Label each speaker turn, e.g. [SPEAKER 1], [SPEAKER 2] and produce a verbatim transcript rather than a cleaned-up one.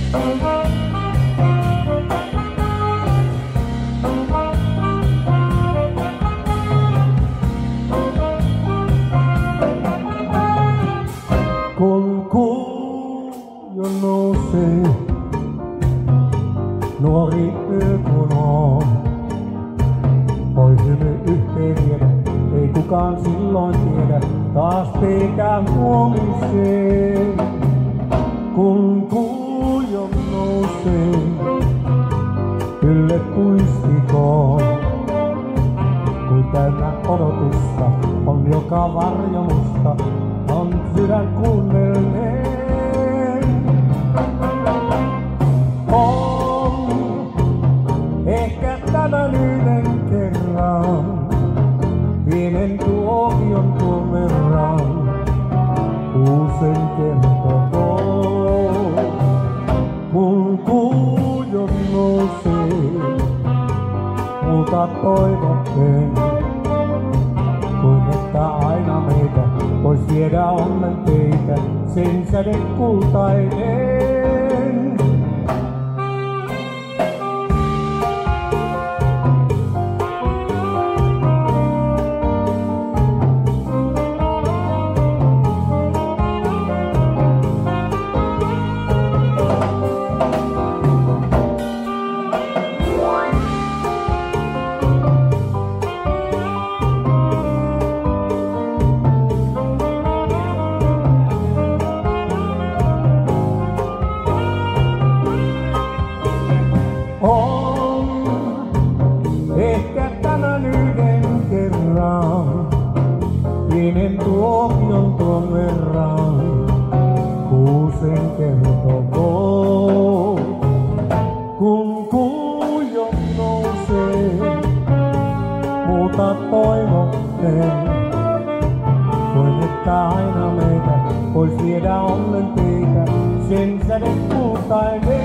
[SPEAKER 1] Kun kuu jo nousee, nuori yö kun on, voi hymy yhteen viedä, ei kukaan silloin tiedä, taas peikää huomiseen. Kun kuu jo nousee, ylle puistikoon, kuin täynnä odotusta, on joka varjo musta, on sydän kuunnelleen. On ehkä tämän yhden kerran, pienen tuokion tuon verran, kuusen kertokoon. Kun kuu jo nousee, multa toivotten, kuin että aina meitä vois viedä onnen teitä, sen säde kultainen. Ehkä tämän yhden kerran, pienen tuokion tuon verran, kuusen kertokoon. Kun kuu jo nousee, muuta toivotten, kuin että aina meitä vois viedä onnen teitä, sen säde kultainen.